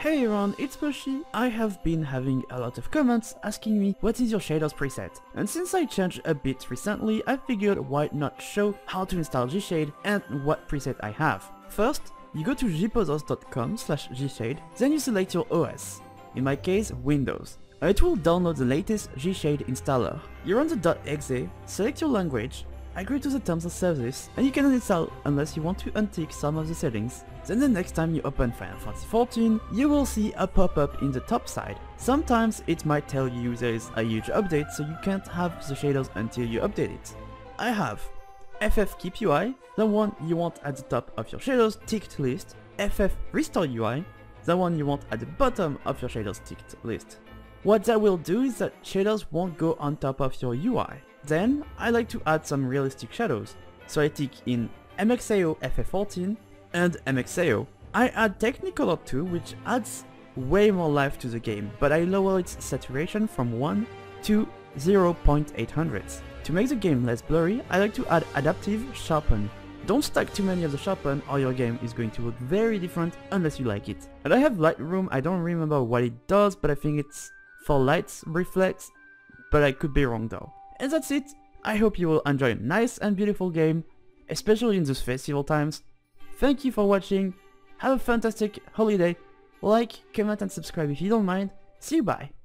Hey everyone, it's Plushie. I have been having a lot of comments asking me what is your shaders preset, and since I changed a bit recently, I figured why not show how to install GShade and what preset I have. First, you go to gposos.com/gshade, then you select your OS, in my case Windows. It will download the latest GShade installer. You run the .exe, select your language, agree to the terms of service, and you can uninstall unless you want to untick some of the settings. Then the next time you open Fantasy XIV, you will see a pop-up in the top side. Sometimes it might tell you there is a huge update, so you can't have the shaders until you update it. I have FFXIV, the one you want at the top of your shaders ticked list, FFRestore, the one you want at the bottom of your shaders ticked list. What that will do is that shaders won't go on top of your UI. Then, I like to add some realistic shadows, so I tick in MXAO FF14 and MXAO. I add Technicolor too, which adds way more life to the game, but I lower its saturation from 1 to 0.800. To make the game less blurry, I like to add Adaptive Sharpen. Don't stack too many of the sharpen or your game is going to look very different unless you like it. And I have Lightroom, I don't remember what it does, but I think it's for lights reflex, but I could be wrong though. And that's it. I hope you will enjoy a nice and beautiful game, especially in these festival times. Thank you for watching, have a fantastic holiday, like, comment and subscribe if you don't mind. See you, bye!